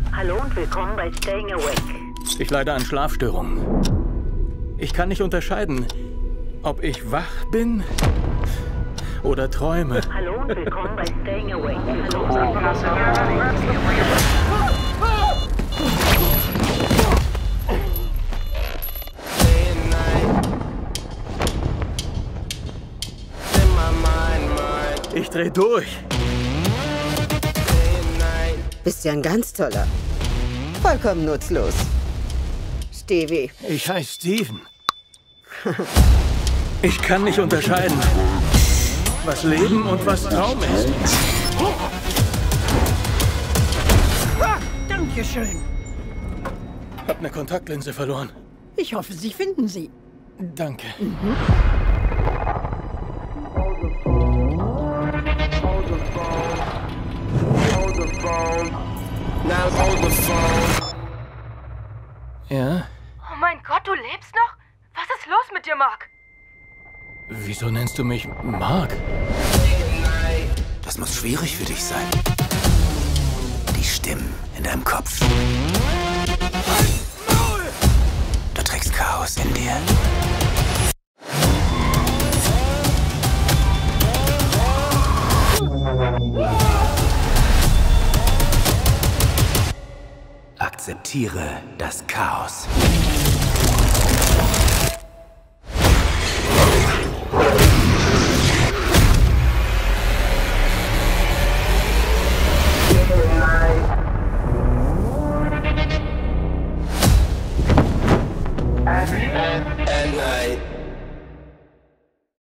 Hallo und willkommen bei Staying Awake. Ich leide an Schlafstörungen. Ich kann nicht unterscheiden, ob ich wach bin oder träume. Hallo und willkommen bei Staying Awake. Ich dreh durch. Bist ja ein ganz toller. Vollkommen nutzlos. Stevie. Ich heiße Steven. Ich kann nicht unterscheiden, was Leben und was Traum ist. Dankeschön. Hab eine Kontaktlinse verloren. Ich hoffe, Sie finden sie. Danke. Ja? Oh mein Gott, du lebst noch? Was ist los mit dir, Mark? Wieso nennst du mich Mark? Das muss schwierig für dich sein. Die Stimmen in deinem Kopf. Du trägst Chaos in dir. Akzeptiere das Chaos.